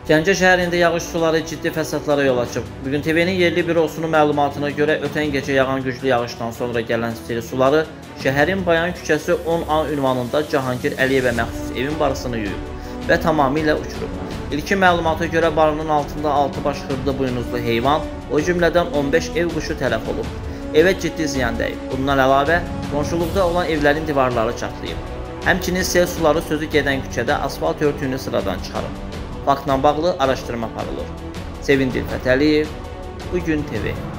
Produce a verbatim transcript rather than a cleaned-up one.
Gəncə şəhərində yağış suları ciddi fəsadlara yol açıb. Bugün T V-nin yerli bürosunun məlumatına görə ötən gecə yağan güclü yağışdan sonra gələn sel suları şəhərin Bayan küçəsi on A ünvanında Cahangir Əliyevə məxsus evin barısını yuyub və tamamilə uçurub. İlkin məlumata görə barının altında altı baş xırda buynuzlu heyvan, o cümlədən on beş ev quşu tələf olub. Evə ciddi ziyan dəyib. Bundan əlavə, qonşuluqda olan evlərin divarları çatlayıb. Həmçinin sel suları sözü gedən küçədə asfalt örtüyünü sıradan çıxarıb. Faktla bağlı araşdırma aparılır. Sevindil Fətəliyev, Bugün T V.